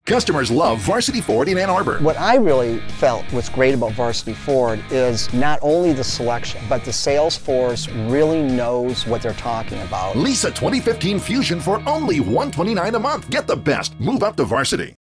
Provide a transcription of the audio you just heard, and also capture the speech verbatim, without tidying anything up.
Customers love Varsity Ford in Ann Arbor. What I really felt was great about Varsity Ford is not only the selection, but the sales force really knows what they're talking about. Lease a twenty fifteen Fusion for only one hundred twenty-nine dollars a month. Get the best. Move up to Varsity.